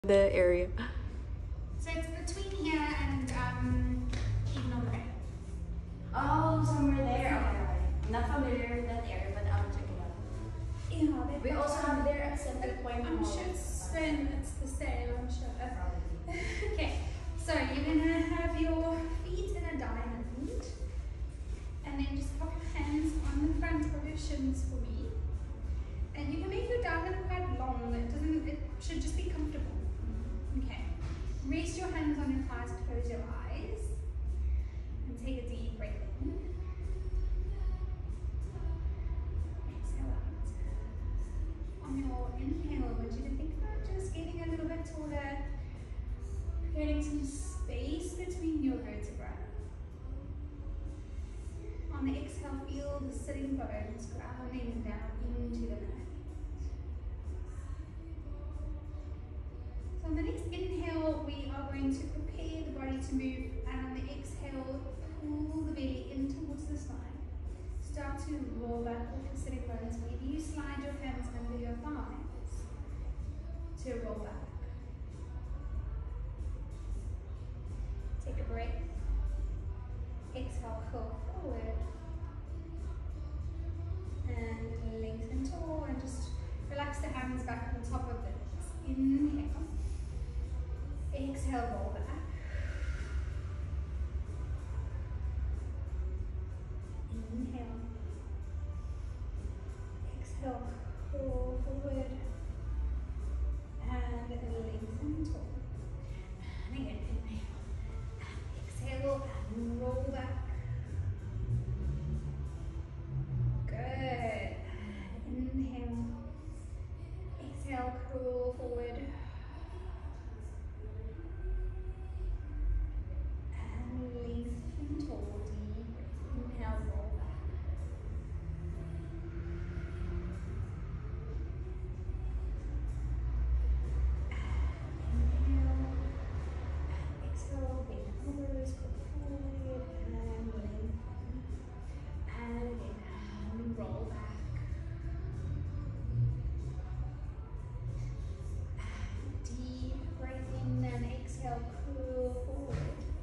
the area. So it's between here and even on the right. Oh, somewhere there. Okay. I'm not familiar with that area, but I'll check it out. Yeah, We also have there at Center Point. I'm sure it's the same, I'm sure. Okay, so you're gonna have your feet in a diamond, and then just pop your hands on the front of your shins for me. And you can make your diamond quite long. It should just be comfortable. Okay. Rest your hands on your thighs, close your eyes, and take a deep breath in. Exhale out. On your inhale, I want you to think about just getting a little bit taller, creating some space between your vertebrae. On the exhale, feel the sitting bones grounding down into the mat. So on the next inhale, we are going to prepare the body to move, and on the exhale, pull the belly in towards the spine. Start to roll back off the sitting bones. Maybe you slide your hands under your thighs to roll back. Take a breath. Exhale, curl forward. And lengthen tall, and just relax the hands back on top of the knees. Inhale. Exhale, roll back. Inhale. Exhale, curl forward. And lengthen tall. And again, inhale. Exhale and roll back. Good. Inhale. Exhale, curl forward. And lengthen tall, deep breath. Inhale, roll back. Inhale. Exhale, bend elbows, curl forward, and lengthen. And again, and roll back. Deep breath in and exhale, curl forward.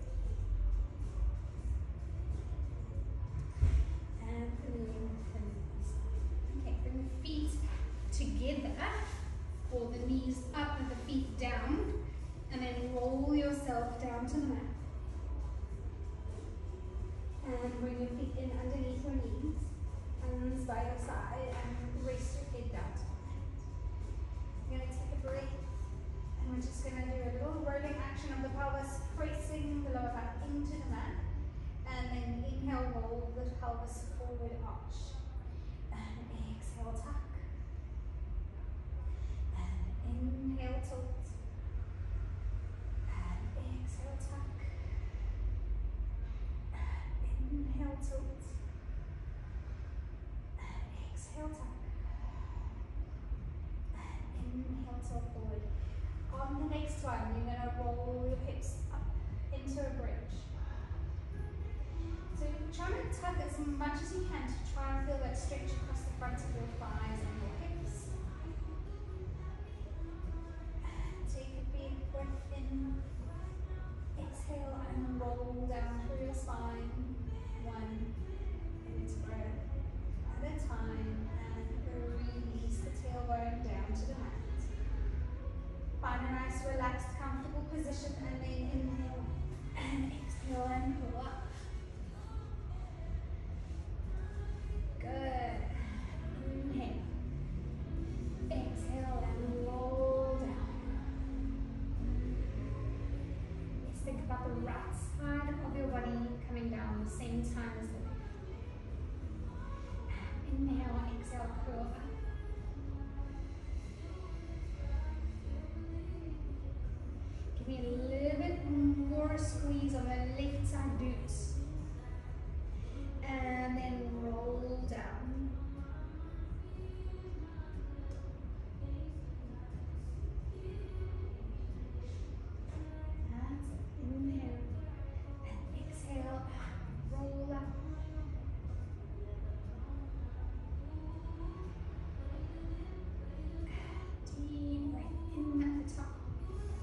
And lengthen. Okay, bring the feet together, or the knees up and the feet down, and then roll yourself down to the mat. And bring your feet in underneath your knees, hands by your side, and rest your head down to the mat. You're going to take a breath, and we're just going to do a little rolling action of the pelvis, pressing the lower back into the mat. And then inhale, roll the pelvis forward, arch. And exhale, tuck. And inhale, tilt. And exhale, tuck. And inhale, tilt. And exhale, tuck. And inhale, tilt forward. On the next one, you're going to roll your hips up into a bridge. So you're trying to tuck as much as you can to try and feel that stretch across the front of your thighs and your hips. Take a big breath in. Exhale and roll down through your spine. One vertebra at a time, and release the tailbone down to the mat. Find a nice, relaxed, comfortable position, and then inhale and exhale and pull up. Good. Inhale. Exhale and roll down. Let's think about the right side of your body coming down the same time as the left. Inhale, exhale, curl up. Give me a little bit more squeeze on the left side glutes. And then roll down. That's it. Inhale and exhale. Roll up. Deep breath in at the top.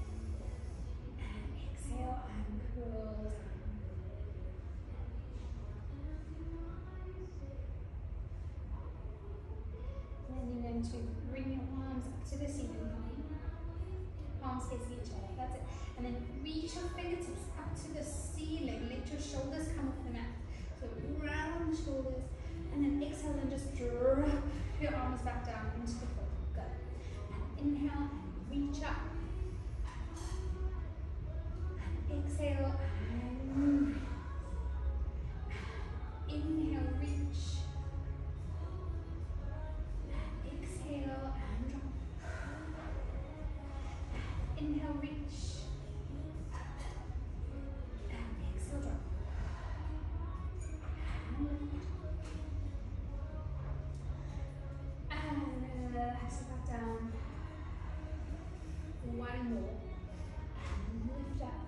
arms facing each other. That's it. And then reach your fingertips up to the ceiling. Let your shoulders come off the mat. So round the shoulders. And then exhale and just drop your arms back down into the floor. Good. And inhale and reach up. And exhale and inhale, reach. And exhale and drop. Inhale, reach. And exhale, drop. And lift. And relax it back down. One more. And lift up.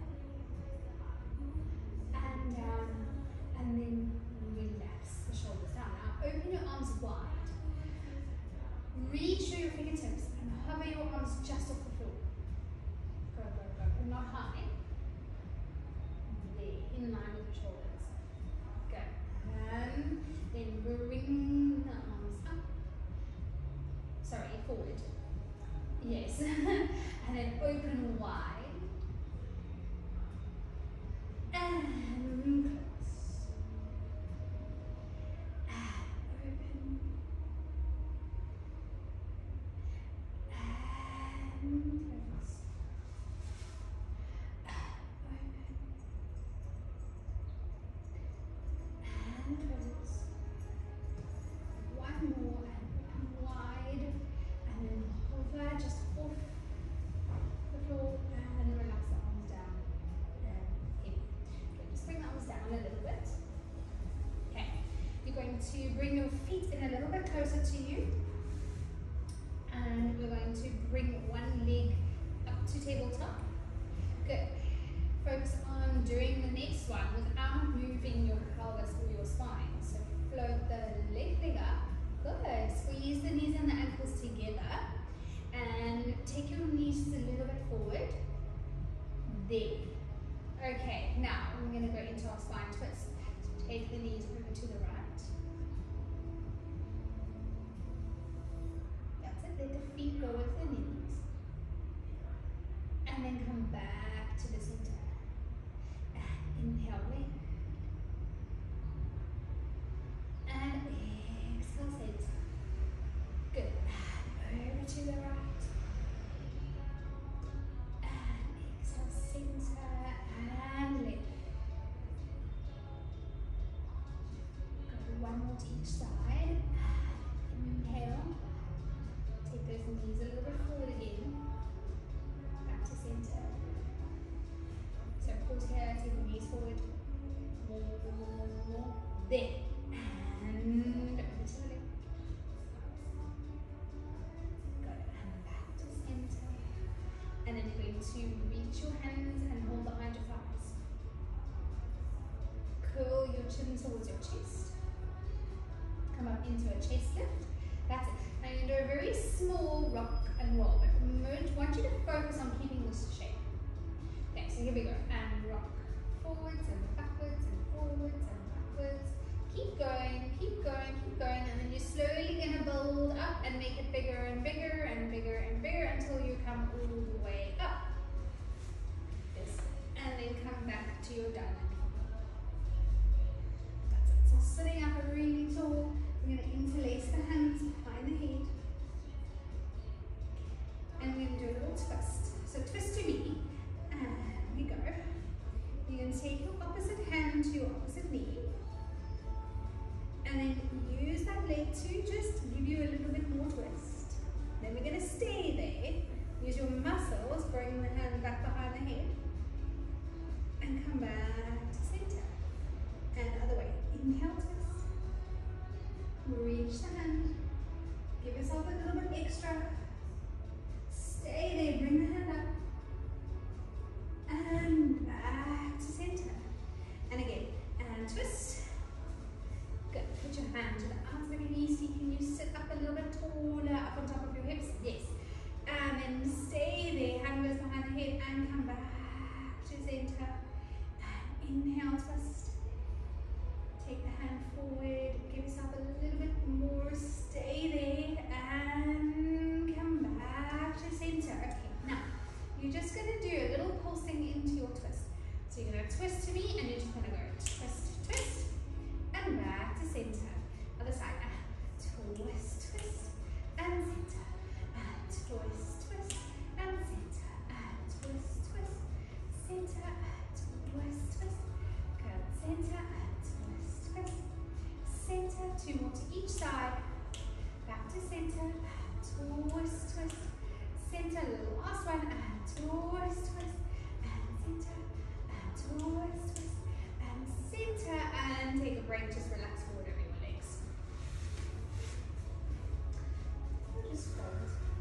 And down. And then relax the shoulders down. Now open your arms wide. Reach through your fingertips and hover your arms just off the floor. Go, go, go. And not high. There, in line with the shoulders. Go. And then bring the arms up. Sorry, forward. Yes. And then open wide. And close. And open. And close. Open. And close. One more and open wide. And then hover just off the floor and relax the arms down and in. Okay, just bring the arms down a little bit. Okay, you're going to bring your feet in a little bit closer to you. And we're going to bring one leg up to tabletop. Good. Focus on doing the next one without moving your pelvis or your spine. So float the leg up. Good. Squeeze the knees and the ankles together. And take your knees a little bit forward. There. Okay, now we're going to go into our spine twist. So take the knees over to the right. That's it. Let the feet go with the knees. And then come back to the center. And inhale, lift. And exhale, center. Good. And over to the right. And exhale, center. And lift. Good. One more to each side. Inhale. Take those knees a little bit forward again. Back to center. So pause here, take the knees forward. More. There. And over to the left. Good. And back to center. And then you're going to reach your hands and hold behind your thighs. Curl your chin towards your chest. Come up into a chest lift. That's it. Now you're going to do a very small rock and roll. But I want you to focus on keeping this shape. Okay, so here we go. And rock. Forwards and backwards and forwards and backwards. Keep going, keep going, keep going. And then you're slowly going to build up and make it bigger and bigger and bigger and bigger until you come all the way up. This. And then come back to your diamond. That's it. So sitting up really tall. We're going to interlace the hands behind the head. And we're going to do a little twist. So twist you're just going to do a little pulsing into your twist. So you're going to twist to me and you're just going to go twist, twist, and back to center. Other side. Twist, twist, and center. And twist, twist, and center. And twist, twist, center. And twist, twist. Good. Center and twist, twist. Center. 2 more to each side. Back to center. And twist, twist. Center. Last one. And twist, twist. And center. And twist, twist. And center. And take a break. Just relax forward over your legs. Just fold.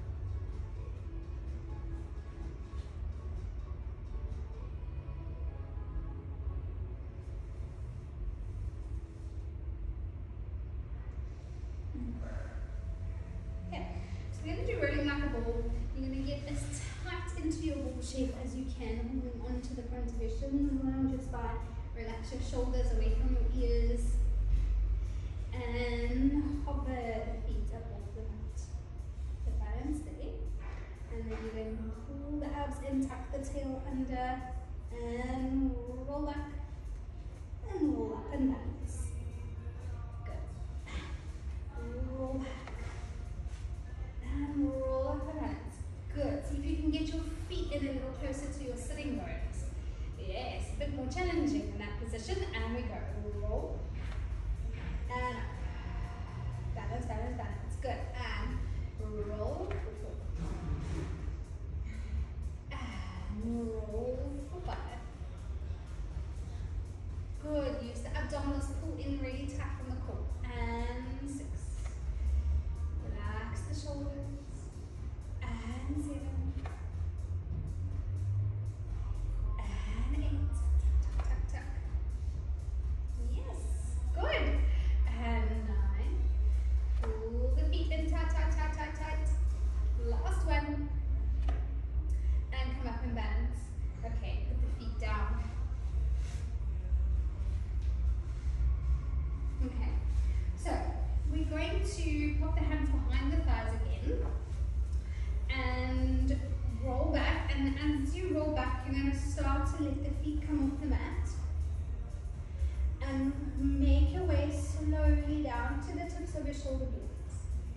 Okay, so we're going to do rolling like a ball. You're going to get as tight into your ball shape as you can, holding onto the front of your shins around your spine. Relax your shoulders away from your ears. And hover the feet up off the mat. The balance there. And then you're going to pull the abs in, tuck the tail under, and roll back, and roll up and balance. Good. Roll back, and roll up and balance. Good. See if you can get your feet in a little closer to your sitting bones. Yes, a bit more challenging in that position. And we go. Roll. And up. Balance, balance, balance. Good. And roll. And roll for 5. Good. Use the abdominals. Pull in really tight from the core. And 6. Relax the shoulders. And 7. And 8. Tuck, tuck, tuck. Yes. Good. And 9. Pull the feet in tight, tight, tight, tight, tight. Last one. And come up and balance. Okay, put the feet down. Okay, so we're going to pop the hands behind the thighs again. And roll back. And as you roll back, you're going to start to let the feet come off the mat. And make your way slowly down to the tips of your shoulder blades.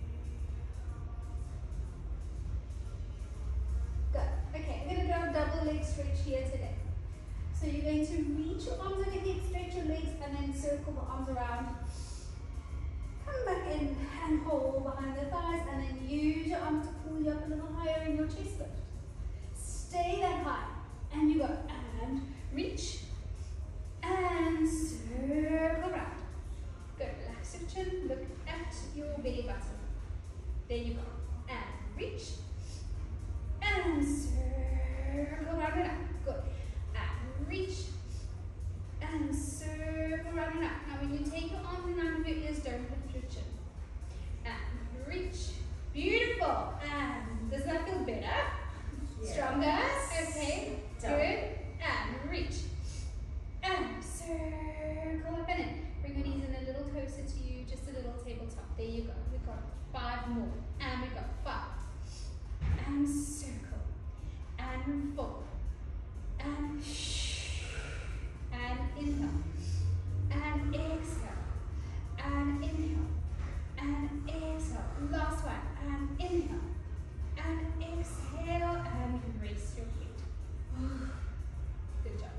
Good. Okay, we're going to do a double leg stretch here today. So you're going to reach your arms overhead, stretch your legs, and then circle the arms around. Come back in and hold behind the thighs, and then use your arms to pull you up a little higher in your chest lift. Stay that high, and you go, and reach, and circle around. Good, relax your chin, look at your belly button. There you go, and reach, and circle around and up. Good, and reach, and circle around and up. Now when you take your arms in line with your ears, don't hit your chin. And reach, beautiful, and does that feel better? Yes. Stronger, okay, good, and reach, and circle up and in. Bring your knees in a little closer to you, just a little tabletop. There you go. We've got 5 more. And we've got 5. And circle. And fold. And and inhale. And exhale. And inhale. And exhale. Last one. And inhale. And exhale. And rest your feet. Good job.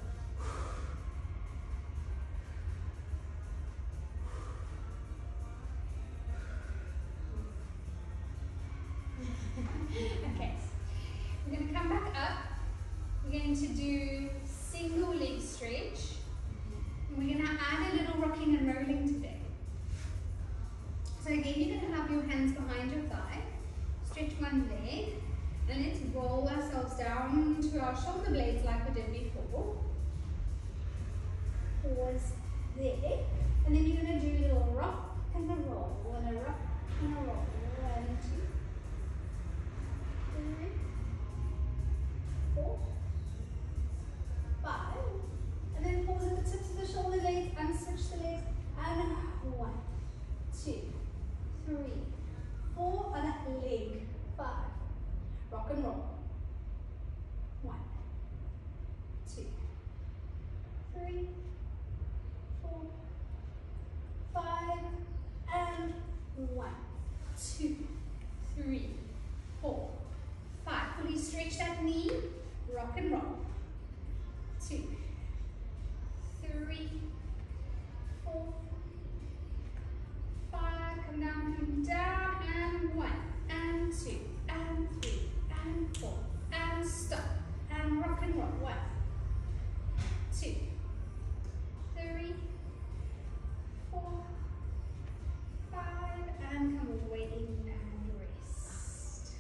Okay, we're going to come back up. We're going to do single leg stretch. And we're going to add a little rocking and rolling today. So again, you're going to have your hands behind your thigh. Stretch one leg. And let's roll ourselves down to our shoulder blades like we did before. Pause there. And then you're going to do a little rock and a roll. And a rock and a roll. 1, 2, 3, 4, 5, and then pause at the tips of the shoulder blades and switch the legs, and 1, 2, 3, 4, and a leg, 5, rock and roll, and roll. 1, 2, 3, 4, 5, and come all the way in and rest.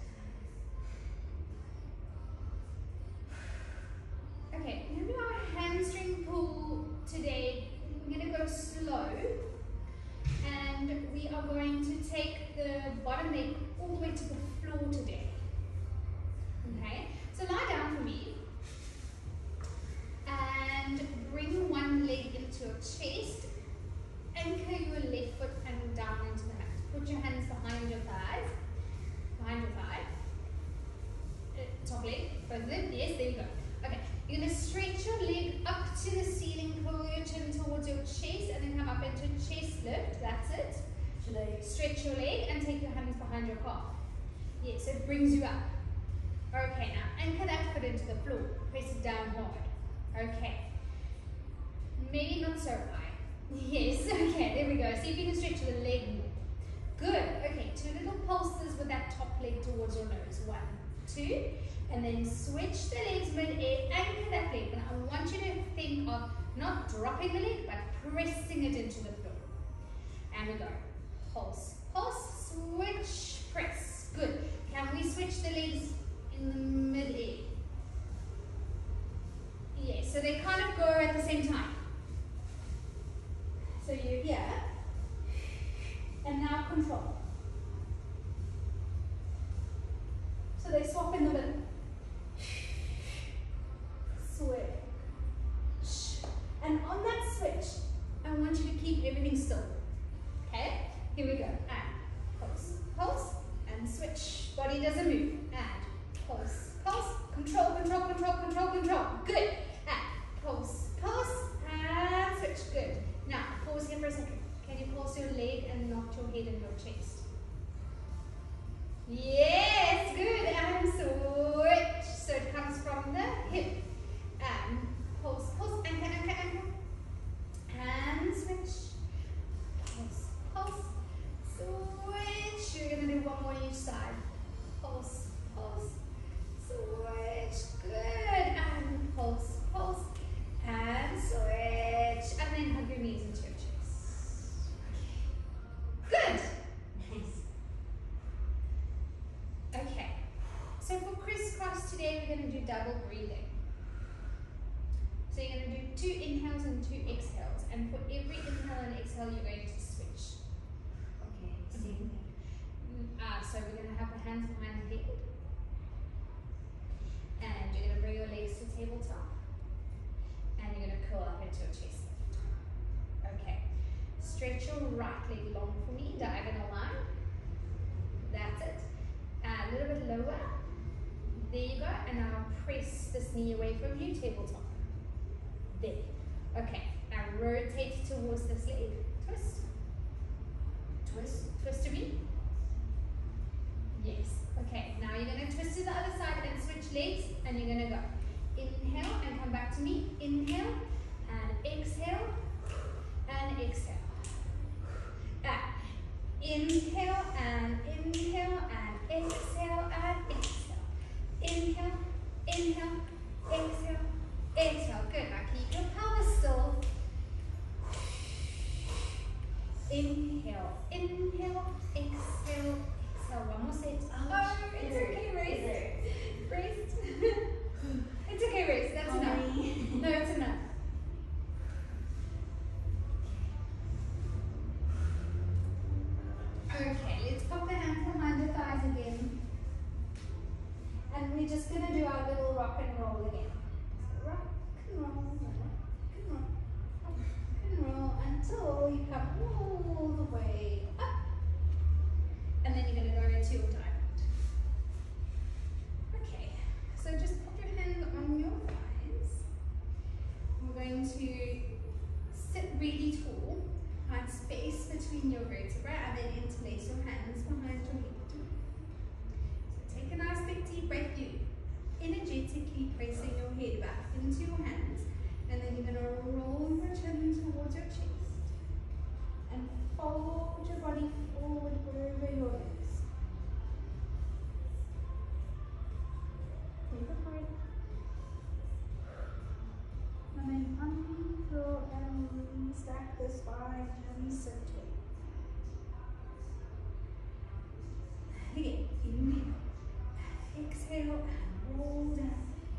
Okay, we're going to do our hamstring pull today. We're going to go slow, and we are going to take the bottom leg all the way to the floor today. Okay, so lie down for me and bring one leg into your chest. Anchor your left foot and down into the mat. Put your hands behind your thighs. Behind your thigh. Top leg, both of them. Yes, there you go. Okay, you're going to stretch your leg up to the ceiling, pull your chin towards your chest, and then come up into chest lift. That's it. Should I stretch your leg and take your hands behind your calf? Yes, it brings you up. Okay, now anchor that foot into the floor. Press it down hard. Okay. Maybe not so high. Yes, okay, there we go. See if you can stretch the leg more. Good. Okay, 2 little pulses with that top leg towards your nose. 1, 2, and then switch the legs mid-air. Anchor that leg. And I want you to think of not dropping the leg, but pressing it into the floor. And we go. Pulse, pulse, switch, press. Good. Can we switch the legs in the mid-air? Yes, so they kind of go at the same time. So you're here, and now control. So they swap in the middle. Switch. And on that switch, I want you to keep everything still. Okay? Here we go. And pulse, pulse, and switch. Body doesn't move. And pulse, pulse, control, control, control, control, control. Good. And pulse, pulse, and switch. Good. Now, pause here for a second. Can you pulse your leg and not your head and your chest? Yes, good. And switch. So it comes from the hip. And pulse, pulse, anchor, anchor, anchor. And switch. Pulse, pulse, switch. You're going to do one more each side. Pulse, pulse, switch. Good. And pulse, pulse, and switch. And then hug your knees into your chest. Good. Nice. Okay. So for crisscross today, we're going to do double breathing. So you're going to do 2 inhales and 2 exhales. And for every inhale and exhale, you're going to switch. Okay, same thing. So we're going to have the hands behind the head. And you're going to bring your legs to tabletop. And you're going to curl up into your chest. Okay. Stretch your right leg long for me, diagonal line. That's it. A little bit lower. There you go. And now press this knee away from you, tabletop. There. Okay. Now rotate towards this leg. Twist. Twist. Twist to me. Yes. Okay. Now you're going to twist to the other side and switch legs. And you're going to go. Inhale and come back to me. Inhale and exhale and exhale. Inhale and exhale and exhale. Inhale, inhale, exhale, exhale. Good. Now keep your pelvis still. Inhale, inhale, exhale, exhale. One more set. Oh, it's okay, Race. Race. It's okay, Race. That's enough. No, it's enough. Okay, let's pop the hands behind the thighs again. And we're just going to do our little rock and roll again. So rock and roll, rock and roll, rock and roll until you come all the way up. And then you're going to go into your diamond. Okay, so just put your hands on your thighs. We're going to sit really tall. Find space between your vertebrae and then interlace your hands behind your head. So take a nice big deep breath. You energetically pressing your head back into your hands, and then you're going to roll your chin towards your chest and fold your body forward wherever your nose. Take a breath. restack the spine and sit tall. Again, inhale, exhale, and roll down.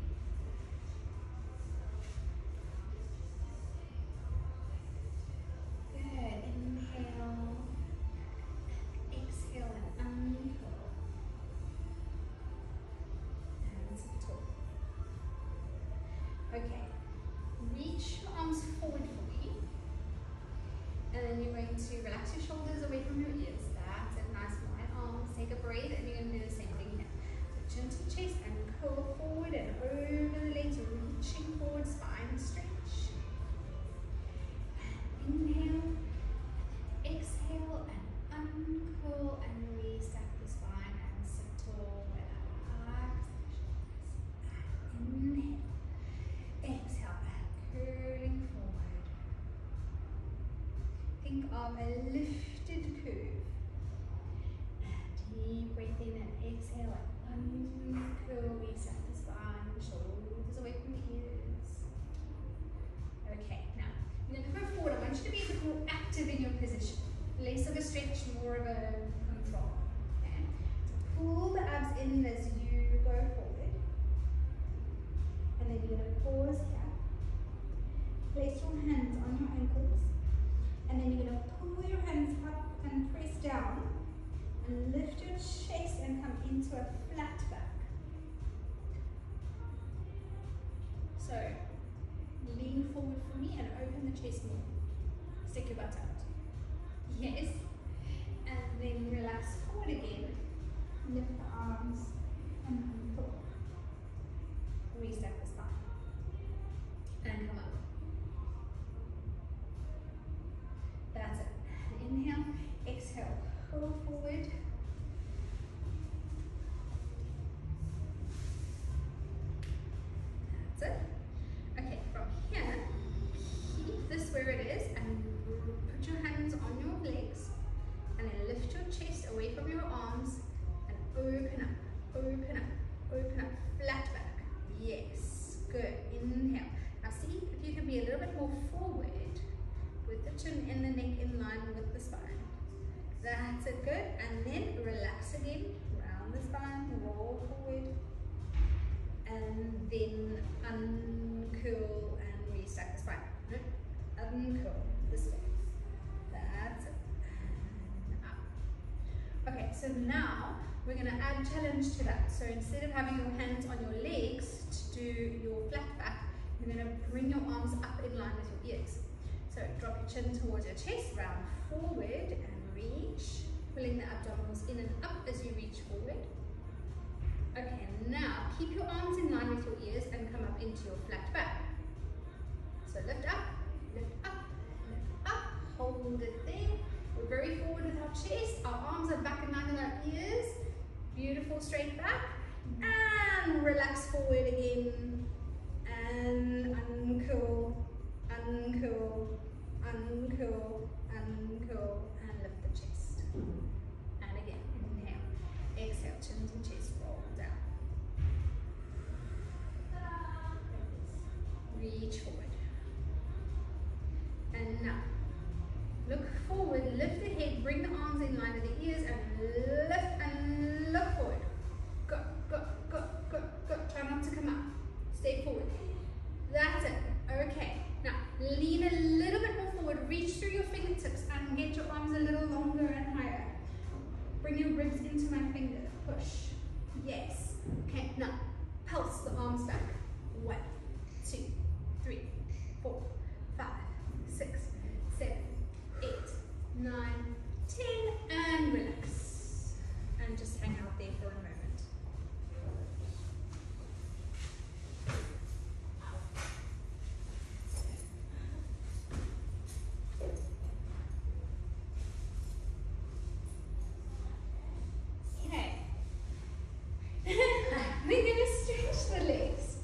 Good. Inhale, exhale, and uncurl. And sit tall. Okay. Reach your arms forward for me. And then you're going to relax your shoulders away from your ears. That's it. Nice wide arms. Take a breath, and you're going to do the same thing here. So chin to chest and curl forward and over the legs, reaching forward, spine stretch. And inhale, exhale, and uncurl and restack the spine and sit tall. Relax the shoulders. Inhale, exhale, and curling forward. Think of a lifted curve. Deep breath in and exhale and uncurl, reset the spine, shoulders away from the ears. Okay, now you're going to go forward. I want you to be a bit more active in your position. Less of a stretch, more of a control. Okay? So pull the abs in as you go forward. And then you're going to pause here. Place your hands on your ankles. And then you're going to pull your hands up and press down. And lift your chest and come into a flat back. So, lean forward for me and open the chest more. Stick your butt out. Yes. And then relax forward again. Lift the arms and pull. Restack the spine. And come up. That's it. Inhale, exhale. Pull forward. That's it. Okay, from here, keep this where it is and put your hands on your legs and then lift your chest away from your arms and open up, open up, open up, flat back. Yes, good. Inhale. Now see if you can be a little bit more forward with the chin and the neck in line with the spine. That's it, good. And then relax again, round the spine, roll forward, and then uncurl and restack the spine. Uncurl this way. That's it. And up. Okay, so now we're going to add challenge to that. So instead of having your hands on your legs to do your flat back, you're going to bring your arms up in line with your ears. So drop your chin towards your chest, round forward and reach, pulling the abdominals in and up as you reach forward. Okay, now keep your arms in line with your ears and come up into your flat back. So lift up, lift up, lift up, hold it there. We're very forward with our chest, our arms are back in line with our ears. Beautiful straight back. And relax forward again. And uncurl, uncurl, uncurl, uncurl, and lift the chest. And again, inhale, exhale, chin to chest, roll down. Reach forward. And now, look forward, lift the head, bring the arms in line with the ears, and lift and look forward. Go, go, go, go, go. Try not to come up. Stay forward. That's it. Okay. Now, lean a little bit more forward. Reach through your fingertips and get your arms a little longer and higher. Bring your ribs into my finger. Push. Yes. Okay. Now, pulse the arms back. 1, 2, 3, 4, 5, 6, 7, 8, 9, 10, and relax. And just hang out there for a moment. Okay. We're going to stretch the legs.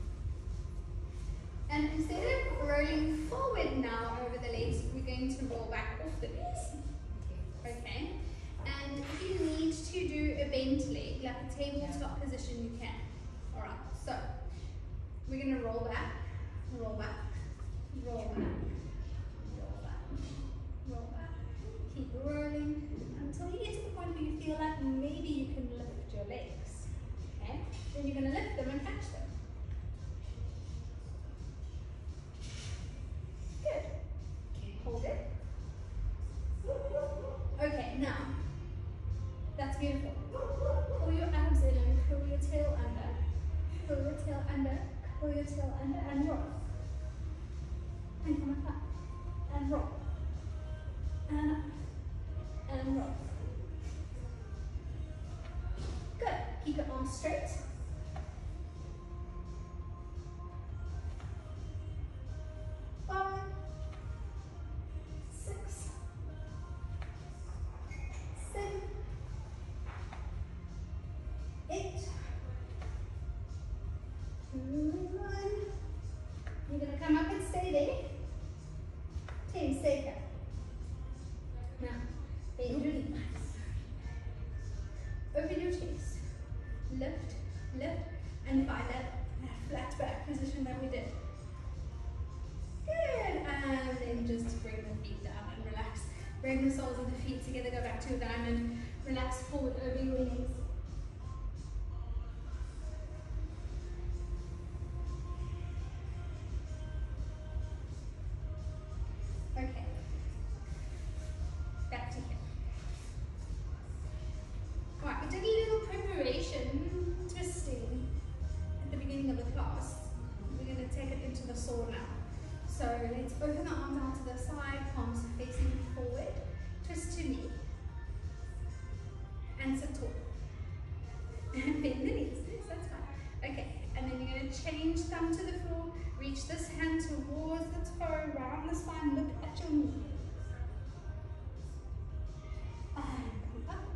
And instead of rolling forward now over the legs, we're going to roll back off the legs. Okay? And if you need to do a bent leg, like a tabletop position, you can. Alright, so we're going to roll back, roll back, roll back, roll back, rolling until you get to the point where you feel like maybe you can lift your legs. Okay? Then you're going to lift them and catch them. Good. Hold it. Okay, now, that's beautiful. Pull your abs in and curl your tail under. Curl your tail under, curl your tail under, and roll. And come up, and roll. And up, and roll. Good. Keep your arms straight. You're going to come up and stay there. 10 seconds. Now, bend your knees. Open your chest. Lift, lift, and find that flat back position that we did. Good. And then just bring the feet down and relax. Bring the soles of the feet together. Go back to a diamond. Relax forward over your knees. Okay, back to here. Alright, we did a little preparation twisting at the beginning of the class. We're going to take it into the saw now. So let's open the arms out to the side, palms facing forward, twist to knee, and sit tall. And bend the knees, yes, that's fine. Okay, and then you're going to change thumb to the floor, reach this hand towards the toe, round the spine, look at your knee. And come up.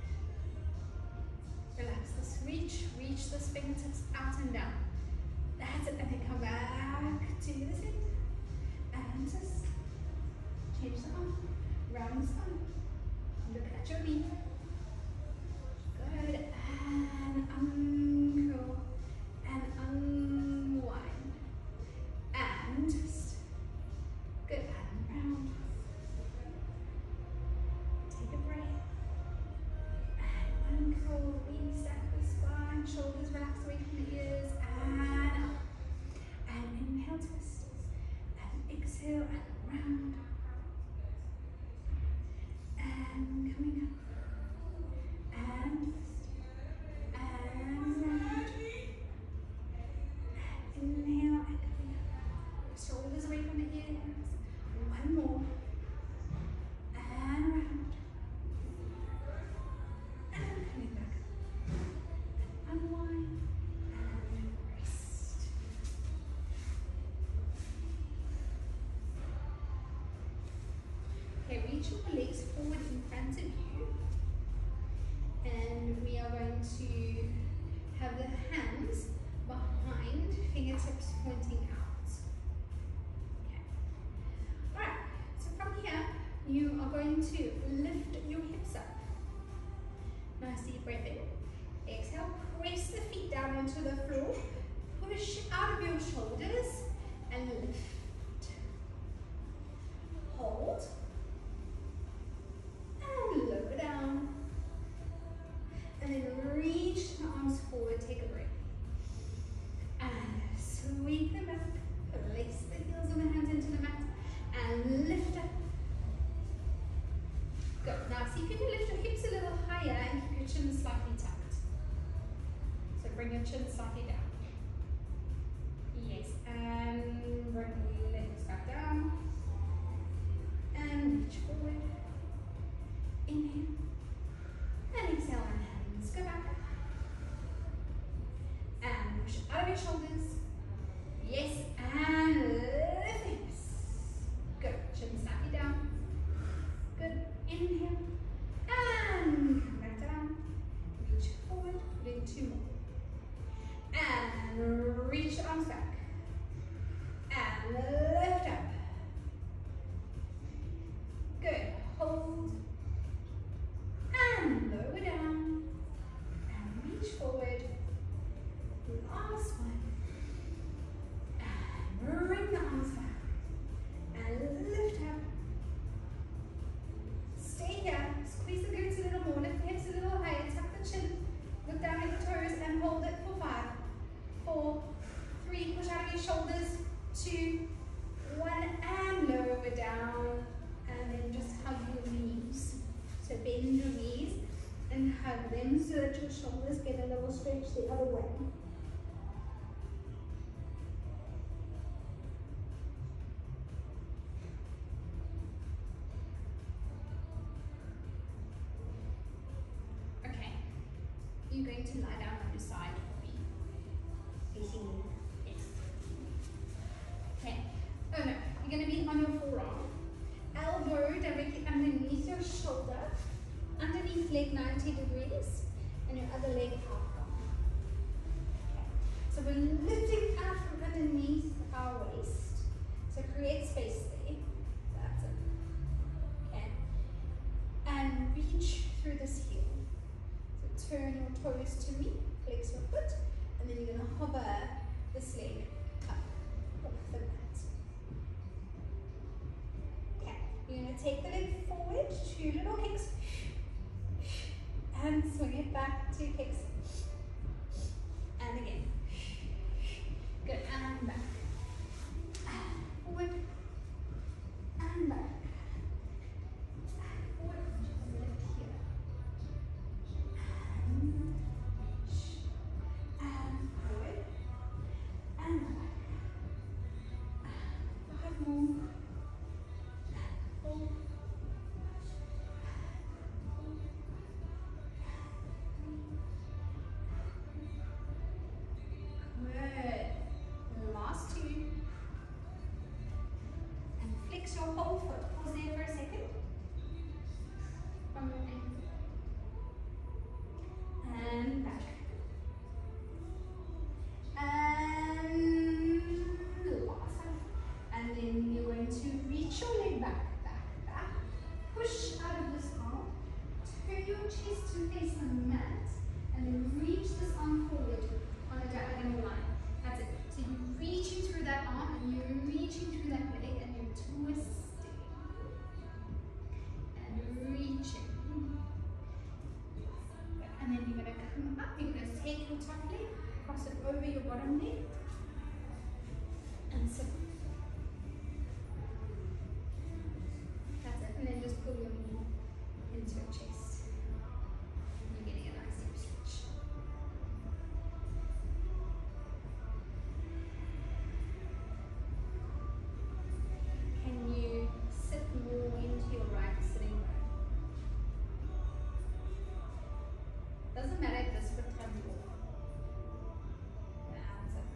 Relax this, reach this fingertips out and down. That's it, and then come back to the center. And just change the arm, round the spine, look at your knee. Good, and uncurl, and unwind, and twist. Good, and round. Take a breath, and uncurl, restack the spine, shoulders relax away from the ears, and up. And inhale, twist, and exhale, and round. And coming up. And round. Inhale and coming up. Shoulders away from the ears. One more. And round. And coming back. And unwind. And rest. Okay, reach your legs forward in front of you. And we are going to have the hands behind, fingertips pointing out. Okay. Alright, so from here, you are going to lift your hips up. Nice deep breath in. Exhale, press the feet down onto the floor. Push out of your shoulders and lift. Hold. And lower down. And then reach the arms forward, take a breath. And sweep them back. Place the heels of the hands into the mat. And lift up. Good. Now see if you can lift your hips a little higher and keep your chin slightly tucked. So bring your chin slightly down. Yes. And bring the legs back down. And reach forward. Inhale. And exhale, and hands go back. And push out of your shoulders. Yes, and lift hips. Good, chin slightly down. Good, inhale. And come back down. Reach forward, do two more. the shoulders get a little stretch the other way. Okay, you're going to lie down on your side for me. Facing me. Yes. Okay. Oh no, you're going to be on your forearm. Elbow directly underneath your shoulder. Underneath leg 90 degrees. And your other leg out down. Okay. So we're lifting up from underneath our waist. So create space there. That's it. Okay. And reach through this heel. So turn your toes to me, flex your foot, and then you're going to hover this leg up off the mat. Okay, you're going to take the leg forward, 2 little kicks, and swing it back, 2 kicks, and again. Good, and back. Forward, and back. Forward, lift here. And forward, and back. 5 more. 4. Good. Last 2. And flex your whole foot. Pause there for a second. From your ankle. And back. And last time. And then you're going to reach your leg back, back, back. Push out of this arm. Turn your chest to face the mat. And then reach this arm forward on a diagonal line. That's it. So you're reaching through that arm and you're reaching through that leg and you're twisting. And reaching. And then you're going to come up. You're going to take your top leg, cross it over your bottom leg, and sit. That's it. And then just pull your knee into your chest. You're getting a nice deep stretch. Can you sit more into your right sitting bone? Doesn't matter if this foot comes off. That's it.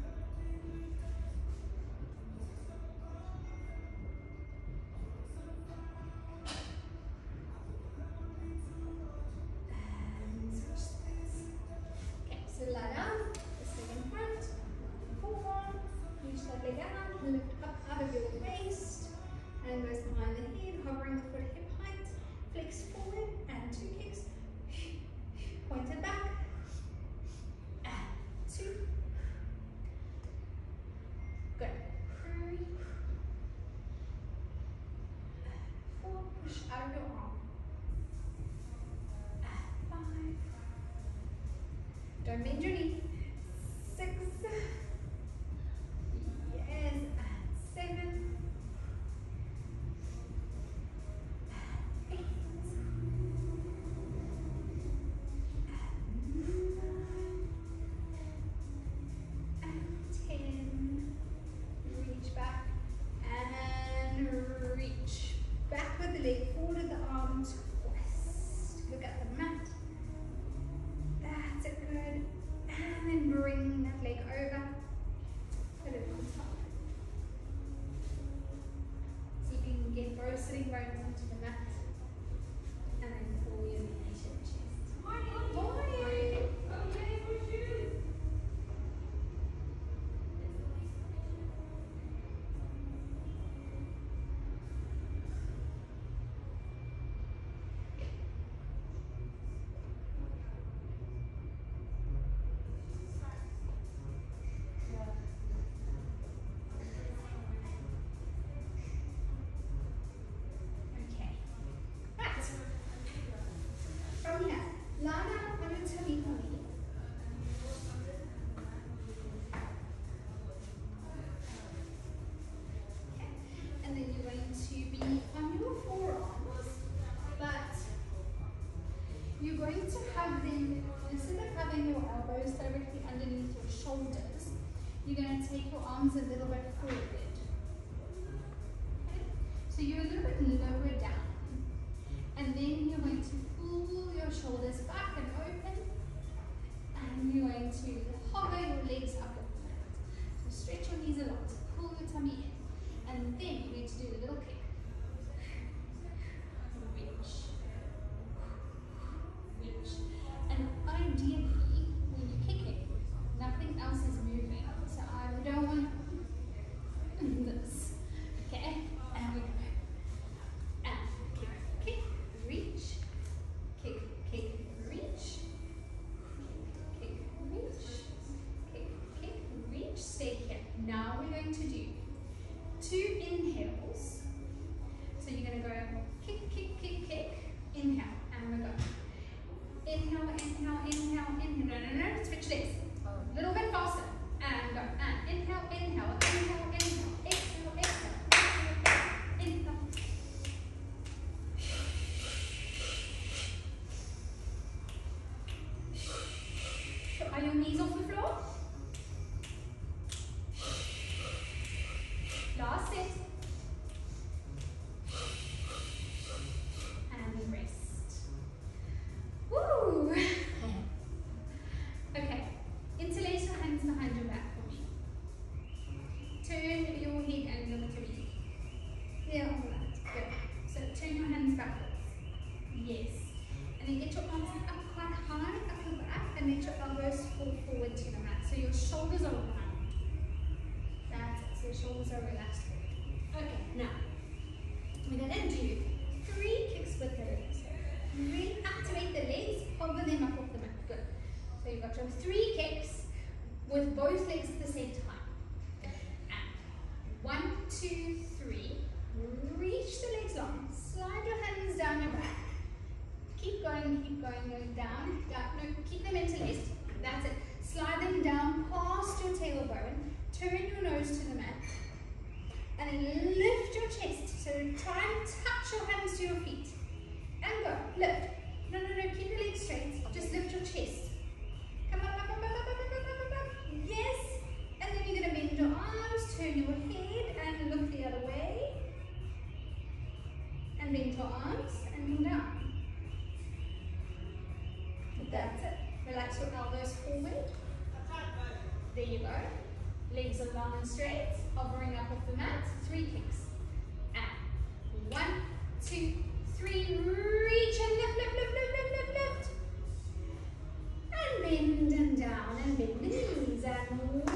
And switch sides. Okay, so lie down, this leg in front, forearm, reach that leg out, lift up out of your waist, and goes behind the head, hovering the foot hip height, flex forward, and 2 kicks, point it back, and 2, good, 3, 4, push out of your arm, 5, don't bend your knee, 6, yes, 7, 8, and 10. Reach back and reach. Back with the leg, forward with the arm, twist. Look at the mat. That's it, good. And take your arms a little bit forward. Okay? So you're a little bit lower down. And then you're going to pull your shoulders back and open. And you're going to hover your legs up off the mat. So stretch your knees a lot. Pull your tummy in. And then you're going to do a little kick. Reach. Reach. And ideally, when you're kicking, nothing else is moving. So I don't want this. Okay? And we go. And kick, kick, reach. Kick, kick, reach. Kick, reach. Kick, kick, reach. Stay here. Now we're going to do 2 inhales. So you're going to go kick, kick, kick, kick. Inhale. And we go. Inhale, inhale, inhale, inhale. No, no, no. Switch legs. A little bit faster. And go. And inhale, inhale, inhale, inhale. Exhale, exhale, exhale, inhale. So are your knees off the floor? Last set. And rest. Woo! Okay. Interlace your hands behind your back for me. Turn your head and look at me. Yeah, all right. Good. So turn your hands backwards. Yes. And then get your arms up quite high, up your back, and let your elbows fall forward to the mat. So your shoulders are round. That's it. So your shoulders are relaxed. Okay, now we're going to do 3 kicks with the legs. Reactivate the legs, hover them up off the mat. Good. So you've got your 3 kicks with both legs at the same time. And 1, 2, 3. Reach the legs long. Slide your hands down your back. Keep going, going down. No, keep them interlaced. That's it. Slide them down past your tailbone. Turn your nose to the mat. And then lift your chest. So try and touch your hands to your feet. And go. Lift. No, no, no. Keep your legs straight. Just lift your chest. Come on, up, up, up, up, up, up, up, up. Yes. And then you're going to bend your arms, turn your head, and look the other way. And bend your arms and come down. That's it. Relax your elbows forward. There you go. Legs are long and straight. Hovering up off the mat. 3 kicks. And 1, 2, 3. Reach and lift, lift, lift, lift, lift, lift, lift. And bend and down and bend the knees. And 1, 2, 3.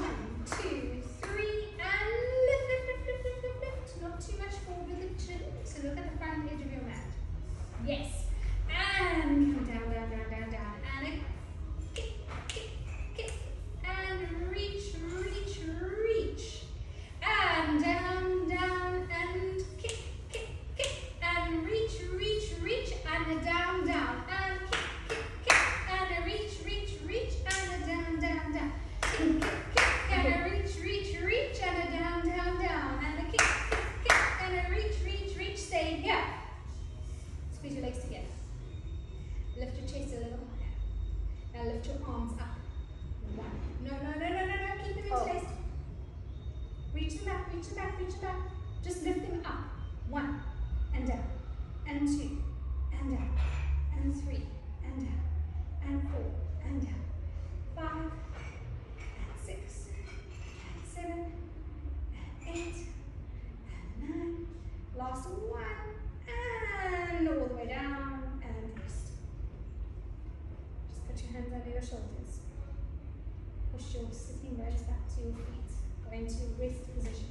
And lift, lift, lift, lift, lift, lift, lift. Not too much forward with the chin. So look at the front edge of your mat. Yes. And come down, down, down, down, down. And a kick, kick, kick. And reach, reach, reach. And down, down, and kick, kick, kick. And reach, reach, reach. And down, down. And kick, kick, kick. And reach, reach, reach. And down, down, down. Kick, kick, kick. And reach, reach, reach. And down, down, down. And a kick, kick, kick. And reach, reach, reach. Stay here. Squeeze your legs together. Lift your chest a little higher. Now lift your arms up. 1. No, no, no, no, no, no. Keep them interlaced. Reach them back, reach them back, reach them back. Just lift them up. 1. And down. And 2. And down. And 3. And down. And 4. And down. 5. And 6. And 7. And 8. And 9. Last 1. And all the way down. And rest. Just put your hands under your shoulders. Push your sitting bones back to your feet. Go into rest position.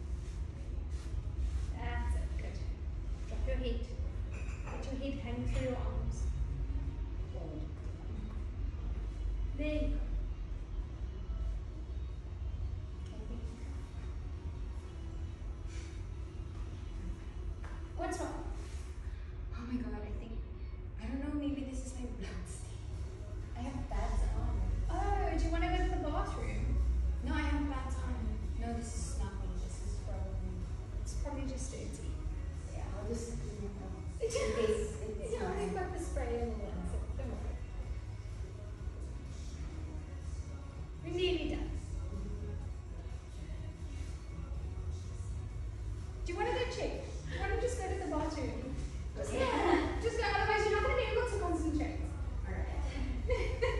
That's it. Good. Drop your head. Let your head hang through your arms. Forward. There you go. What's wrong? Oh my god, I don't know, maybe this is my blood stain. I have pads on. Oh, do you want to go to the bathroom? No, I have pads on. No, this is nothing. This is It's probably just dirty. yeah, I'll just clean it up. In case it's Yeah, fine. I've got the spray and all that, so don't worry. We're nearly done. check. Why don't you just go to the bathroom? Just go, otherwise you're not going to be able to concentrate. Alright.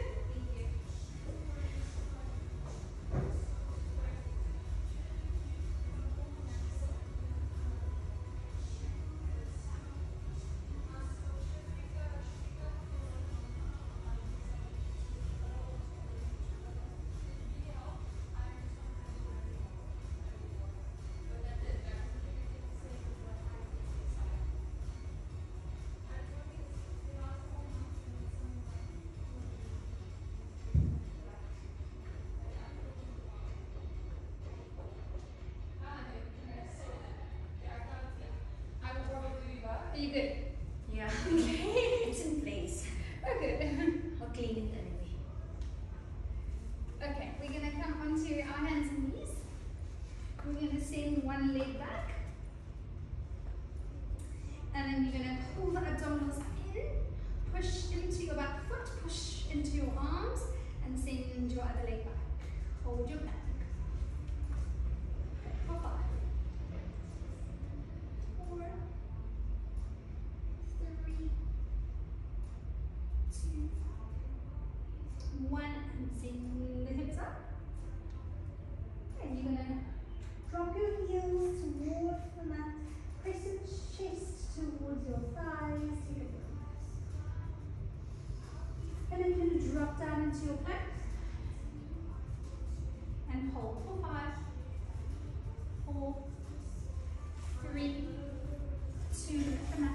Are you good? Yeah. Okay. It's in place. Oh, good. I'll clean it anyway. Okay, we're going to come onto our hands and knees. We're going to send one leg back. And then you're going to pull the abdominals in, push into your back foot, push into your arms, and send your other leg back. Hold your back. For 5, 4, 3, 2, 1, and send the hips up. And you're going to drop your heels towards the mat, press your chest towards your thighs, take a breath. And then you're going to drop down into your plank and hold for 5, 4, 3, 2, look at the mat,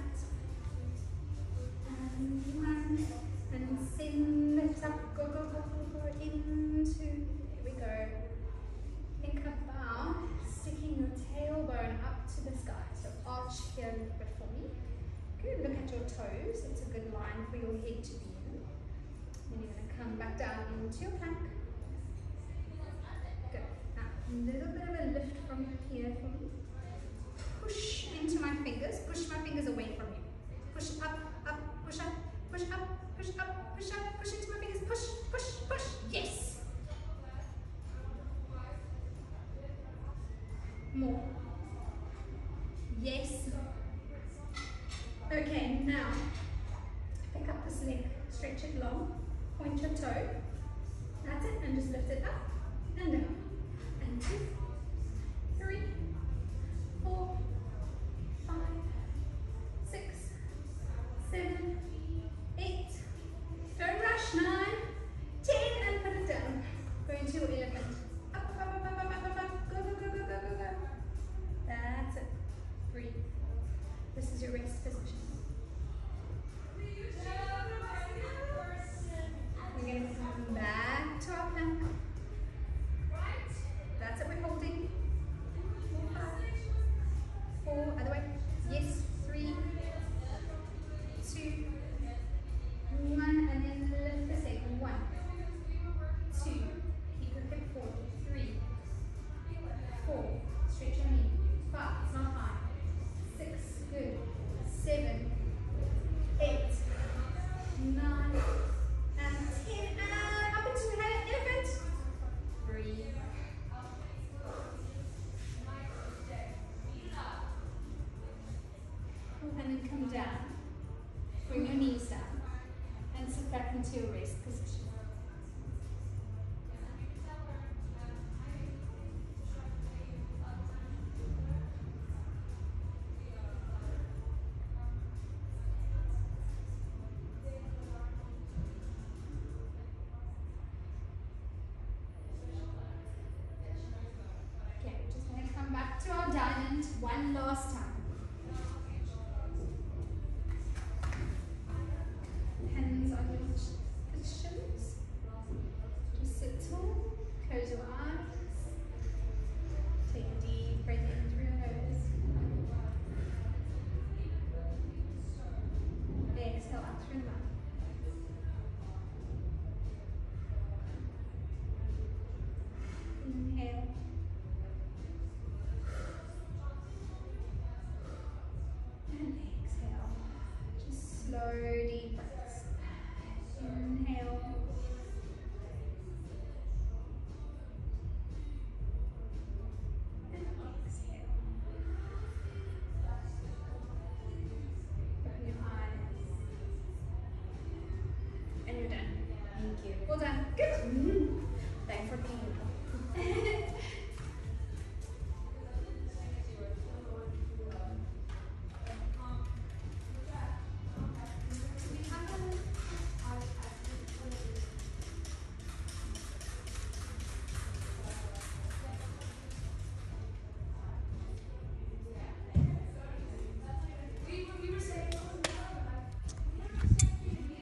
and 1, and send it up, go, go, go, go, go, into, there we go. Think about sticking your tailbone up to the sky, so arch here a little bit for me. Good, look at your toes, it's a good line for your head to be in. Then you're going to come back down into your plank. Good. Now, a little bit of a lift from here for me. Push into my fingers. Push my fingers away from you. Push up, up, push up, push up, push up, push up, push into my fingers. Push, push, push. Yes. More. Yes. Okay, now pick up this leg, stretch it long, point your toe. That's it, and just lift it up and down. And 2, 3, 4, 5, 6, 7, 8. Don't rush. 9, 10, and put it down. Go into your elephant. Up, up, up, up, up, up, up. Go, go, go, go, go, go, go. That's it. Breathe. This is your rest position. We're going to come back to our plank. That's it, we're holding. 4, 5, 4, other way. Yes, 3, 2, 1, and then lift the leg. 1, 2, keep your hip forward. 3, 4, stretch your knee. 5, it's not high. 6, good. 7, 8, 9, and 10, and up into an elephant. Breathe. And then come down. Bring your knees down. And sit back into your rest position. Okay, we're just going to come back to our diamond one last time. Hands on your cushions. Just sit tall. Close your eyes. Take a deep breath in through your nose. Exhale out through the mouth. Inhale. And exhale. Just slow